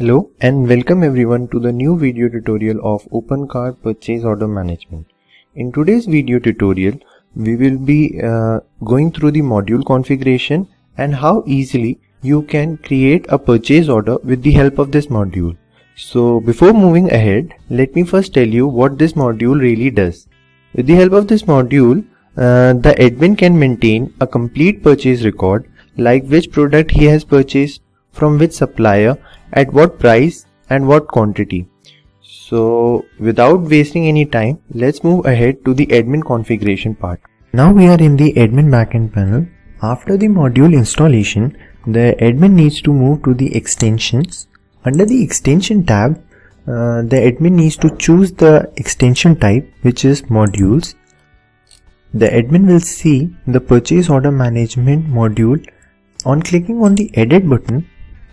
Hello and welcome everyone to the new video tutorial of OpenCart Purchase Order Management. In today's video tutorial, we will be going through the module configuration and how easily you can create a purchase order with the help of this module. So before moving ahead, let me first tell you what this module really does. With the help of this module, the admin can maintain a complete purchase record, like which product he has purchased, from which supplier, at what price and what quantity. So without wasting any time, let's move ahead to the admin configuration part. Now we are in the admin backend panel. After the module installation, the admin needs to move to the extensions. Under the extension tab, the admin needs to choose the extension type, which is modules. The admin will see the purchase order management module. On clicking on the edit button,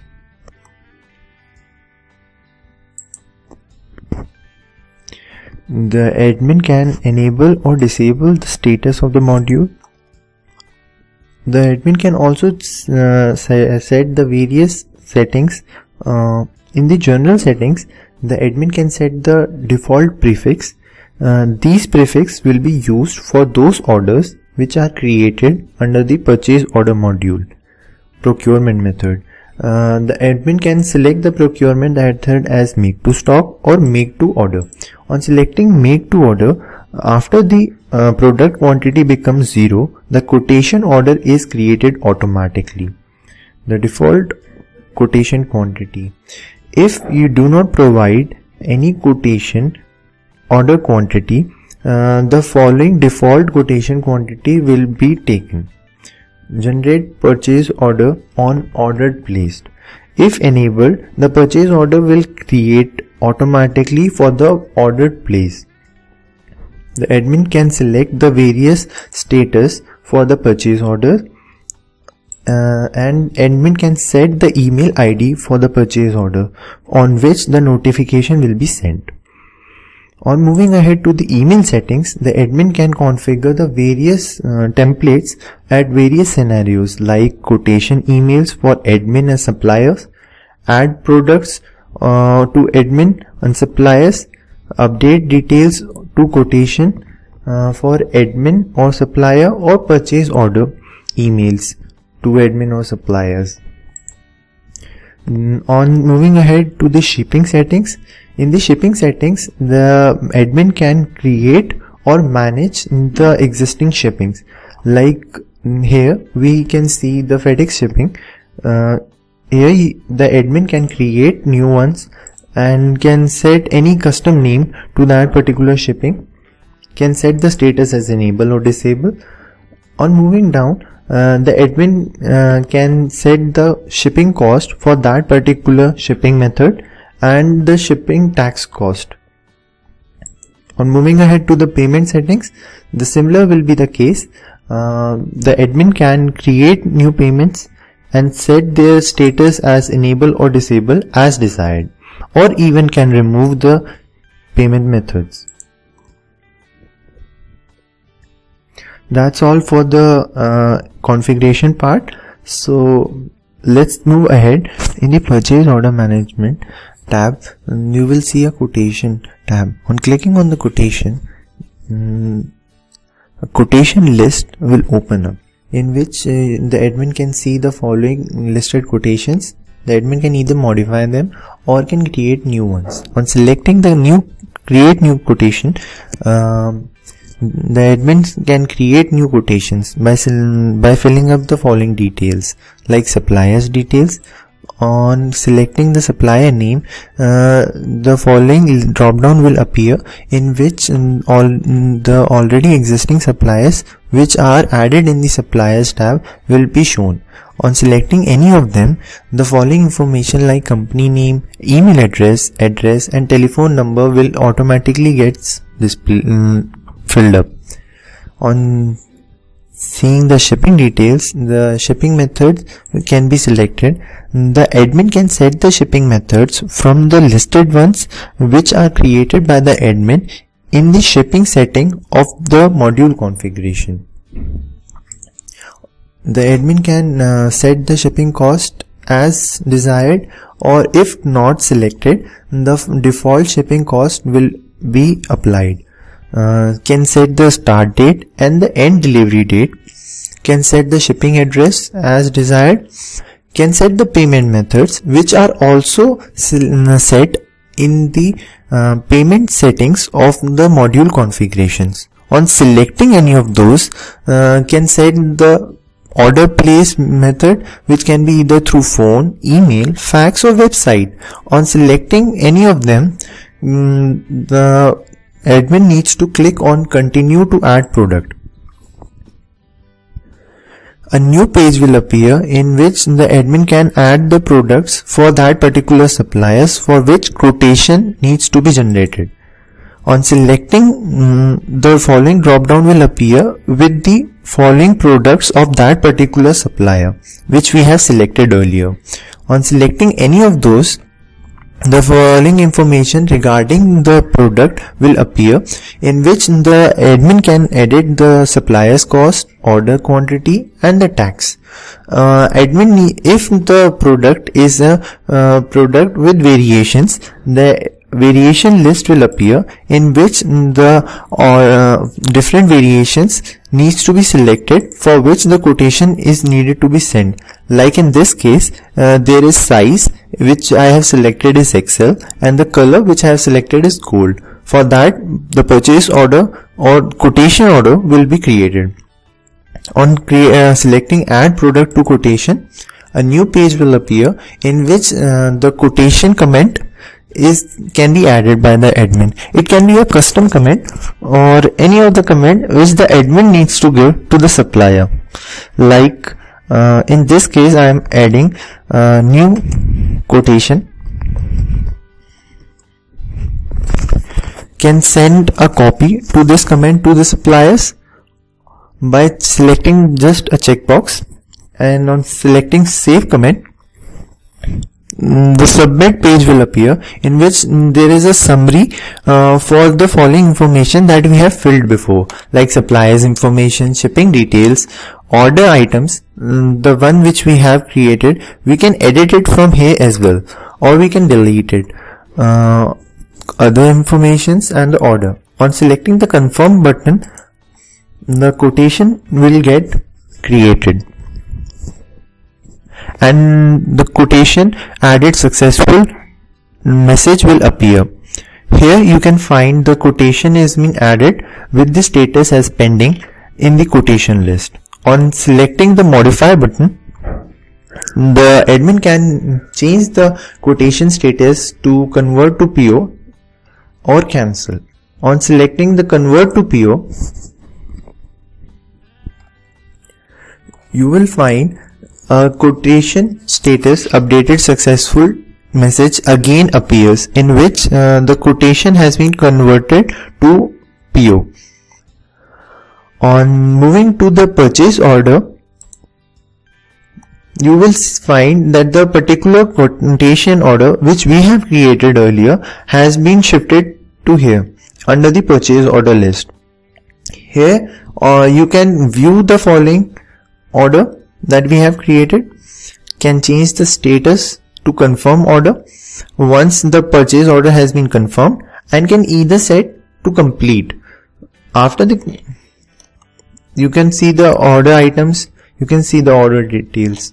the admin can enable or disable the status of the module. The admin can also set the various settings. In the general settings, the admin can set the default prefix. These prefix will be used for those orders which are created under the purchase order module. Procurement method. The admin can select the procurement method as make to stock or make to order. On selecting make to order, after the product quantity becomes 0, the quotation order is created automatically. The default quotation quantity. If you do not provide any quotation order quantity, the following default quotation quantity will be taken. Generate purchase order on ordered placed. If enabled, the purchase order will create automatically for the ordered place. The admin can select the various status for the purchase order, and admin can set the email ID for the purchase order on which the notification will be sent. On moving ahead to the email settings, the admin can configure the various templates at various scenarios, like quotation emails for admin and suppliers, add products to admin and suppliers, update details to quotation for admin or supplier, or purchase order emails to admin or suppliers. On moving ahead to the shipping settings, in the shipping settings, the admin can create or manage the existing shippings. Like here we can see the FedEx shipping. Here the admin can create new ones and can set any custom name to that particular shipping, can set the status as enable or disable. On moving down, the admin can set the shipping cost for that particular shipping method and the shipping tax cost. On moving ahead to the payment settings, the similar will be the case. The admin can create new payments and set their status as enable or disable as desired, or even can remove the payment methods. That's all for the configuration part. So let's move ahead. In the purchase order management tab, you will see a quotation tab. On clicking on the quotation, a quotation list will open up, in which the admin can see the following listed quotations. The admin can either modify them or can create new ones. On selecting the create new quotation, the admin can create new quotations by filling up the following details, like supplier's details. On selecting the supplier name, the following drop down will appear, in which all the already existing suppliers which are added in the suppliers tab will be shown. On selecting any of them, the following information like company name, email address, and telephone number will automatically get filled up. On seeing the shipping details, the shipping methods can be selected. The admin can set the shipping methods from the listed ones which are created by the admin in the shipping setting of the module configuration. The admin can set the shipping cost as desired, or if not selected, the default shipping cost will be applied. Can set the start date and the end delivery date, can set the shipping address as desired, can set the payment methods, which are also set in the payment settings of the module configurations. On selecting any of those, can set the order place method, which can be either through phone, email, fax or website. On selecting any of them, the admin needs to click on continue to add product. A new page will appear in which the admin can add the products for that particular suppliers for which quotation needs to be generated. On selecting, the following drop down will appear with the following products of that particular supplier which we have selected earlier. On selecting any of those, the following information regarding the product will appear, in which the admin can edit the supplier's cost, order quantity and the tax. If the product is a product with variations, the variation list will appear, in which the different variations needs to be selected for which the quotation is needed to be sent. Like in this case, there is size which I have selected is XL and the color which I have selected is gold. For that, the purchase order or quotation order will be created. On selecting add product to quotation, a new page will appear in which the quotation comment can be added by the admin. It can be a custom comment or any other comment which the admin needs to give to the supplier. Like in this case, I am adding a new quotation. Can send a copy to this comment to the suppliers by selecting just a checkbox, and on selecting save comment, the submit page will appear, in which there is a summary for the following information that we have filled before, like suppliers information, shipping details, order items. The one which we have created, we can edit it from here as well, or we can delete it. Other informations and the order. On selecting the confirm button, the quotation will get created and the quotation added successful message will appear. Here you can find the quotation is been added with the status as pending in the quotation list. On selecting the modify button, the admin can change the quotation status to convert to PO or cancel. On selecting the convert to PO, you will find a quotation status updated successful message again appears, in which the quotation has been converted to PO. On moving to the purchase order, you will find that the particular quotation order which we have created earlier has been shifted to here under the purchase order list. Here you can view the following order that we have created, can change the status to confirm order once the purchase order has been confirmed, and can either set to complete. After the, you can see the order items, you can see the order details.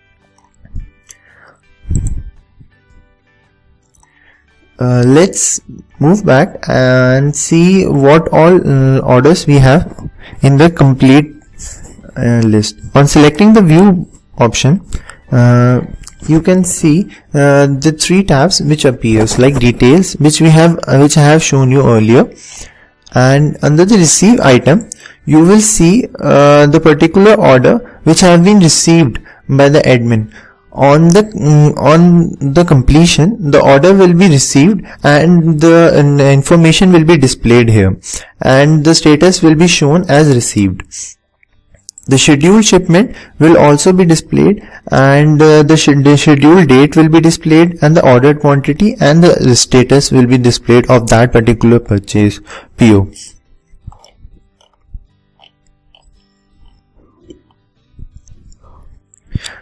Let's move back and see what all orders we have in the complete list. On selecting the view option, you can see the three tabs which appears, like details, which I have shown you earlier, and under the receive item you will see the particular order which have been received by the admin. On the completion, the order will be received and the information will be displayed here, and the status will be shown as received. The scheduled shipment will also be displayed, and the scheduled date will be displayed, and the ordered quantity and the status will be displayed of that particular purchase PO.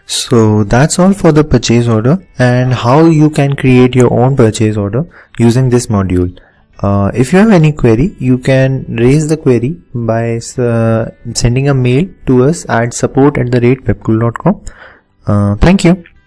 So that's all for the purchase order and how you can create your own purchase order using this module. If you have any query, you can raise the query by sending a mail to us at support@webcool.com. Thank you.